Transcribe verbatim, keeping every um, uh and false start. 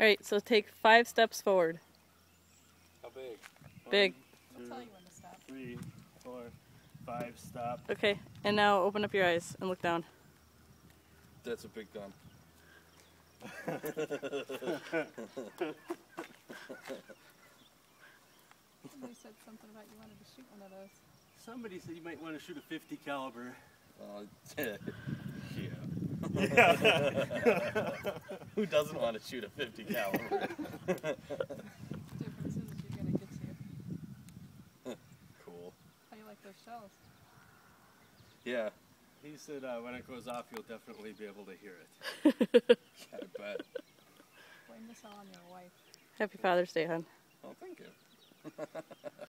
Alright, so take five steps forward. How big? Big. We'll tell you when to stop. Three, four, five, stop. Okay, and now open up your eyes and look down. That's a big gun. Somebody said something about you wanted to shoot one of those. Somebody said you might want to shoot a fifty caliber. Uh, yeah. Yeah. Who doesn't want to shoot a fifty caliber? The difference is you're gonna get you. Cool. How do you like those shells? Yeah. He said uh, when it goes off, you'll definitely be able to hear it. I bet. Blame this all on your wife. Happy Father's Day, hon. Oh, thank you.